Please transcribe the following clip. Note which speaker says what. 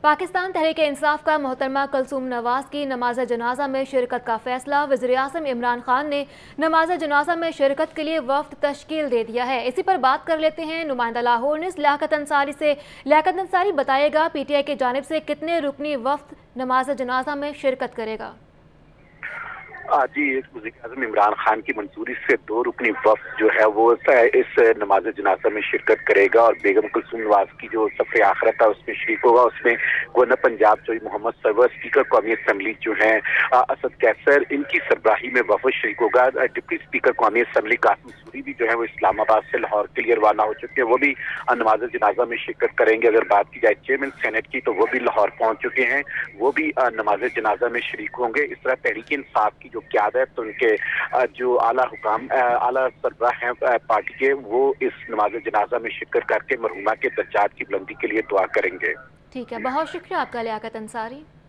Speaker 1: पाकिस्तान तहरीक इंसाफ का मोहतरमा कुलसूम नवाज की नमाज जनाजा में शिरकत का फैसला। वज़ीर-ए-आज़म इमरान-खान ने नमाज जनाजा में शिरकत के लिए वफ्द तश्कील दे दिया है। इसी पर बात कर लेते हैं नुमाइंदा लाहौर ने लियाकत अंसारी से। लियाकत अंसारी बताएगा PTI की जानिब से कितने रुकनी वफ्द नमाज जनाजा में शिरकत करेगा।
Speaker 2: जी, वज़ीर-ए-आज़म इमरान खान की मंजूरी से 2 रुकनी वफ्द जो है वो इस नमाज जनाजा में शिरकत करेगा और बेगम कुलसूम नवाज की जो सफ़र आखिरत है उसमें शरीक होगा। उसमें गवर्नर पंजाब चौधरी मोहम्मद सरवर, स्पीकर कौमी असम्बली जो हैं असद कैसर, इनकी सरबराही में वफद शरीक होगा। डिप्टी स्पीकर कौमी असम्बली कासिम सूरी भी जो है वो इस्लामाबाद से लाहौर के लिए रवाना हो चुके हैं, वो भी नमाज जनाजा में शिरकत करेंगे। अगर बात की जाए चेयरमैन सेनेट की तो वो भी लाहौर पहुंच चुके हैं, वो भी नमाज जनाजा में शरीक होंगे। इस तरह तहरीक इंसाफ की जो क़यादत, उनके जो आला सरबराह हैं पार्टी के, वो इस नमाज जनाजा में शिरकत करके मरहुमा के दर्जात की बुलंदी के लिए दुआ करेंगे।
Speaker 1: ठीक है, बहुत शुक्रिया आपका लियाकत अंसारी।